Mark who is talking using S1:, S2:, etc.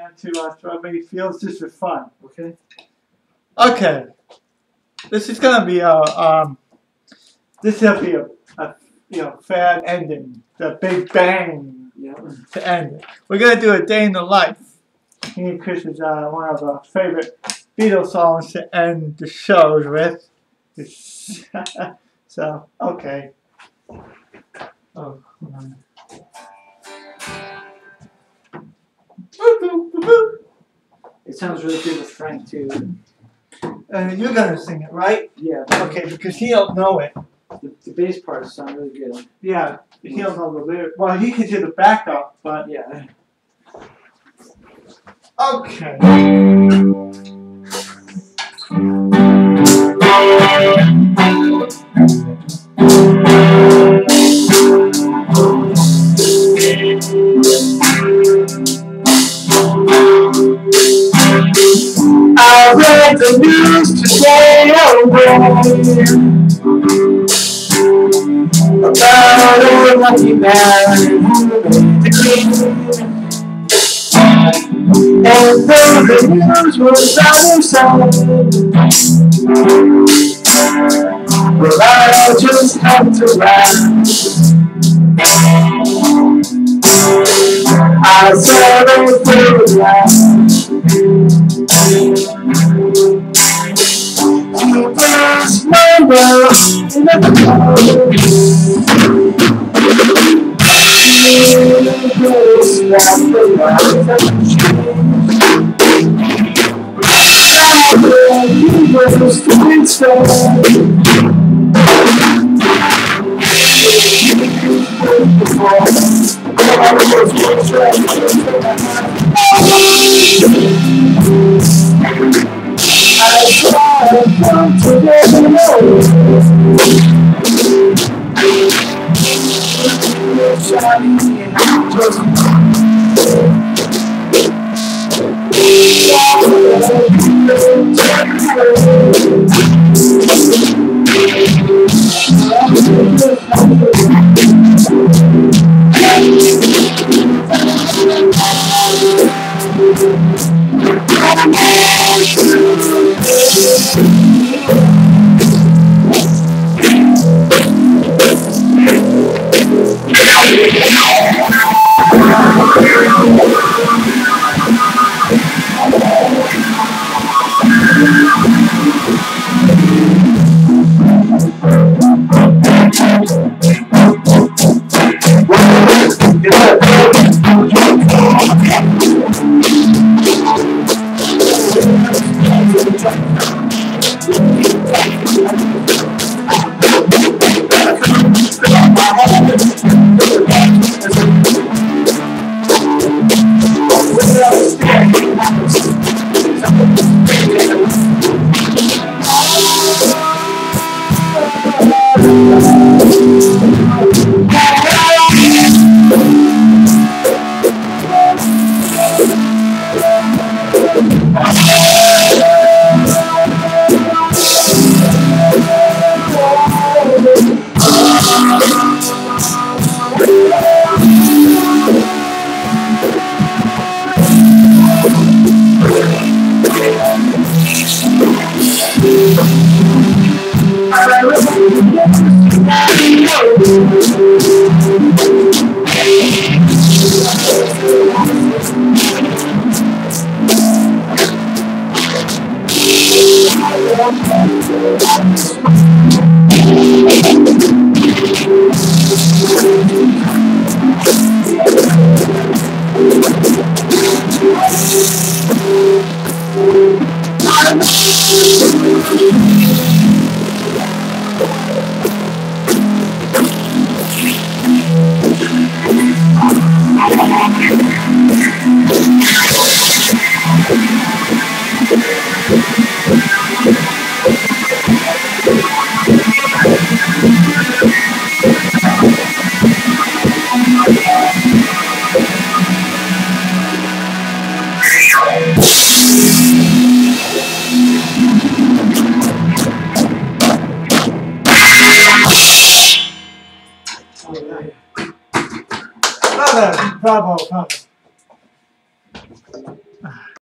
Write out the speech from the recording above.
S1: want to make fields just for fun.
S2: Okay.
S1: Okay. This is gonna be a fad ending, the Big Bang to end it. We're gonna do a day in the life. Me and Chris is one of our favorite Beatles songs to end the shows with. So okay. Oh, hold on.
S2: It sounds really good with Frank too.
S1: You're gonna sing it, right?
S2: Yeah.
S1: Okay, because he'll know it.
S2: The bass parts sound really good.
S1: Yeah, he'll know the lyrics. Well, he can do the backup, but
S2: yeah.
S1: Okay.
S3: I read the news today about a lucky man who made the green. And though the news was on his side, well, I just have to laugh. I saw them through the glass. He was my world in the clouds. He was not the life that changed. He was to be spared. I try to come together now. Shiny and just
S1: Bravo, bravo.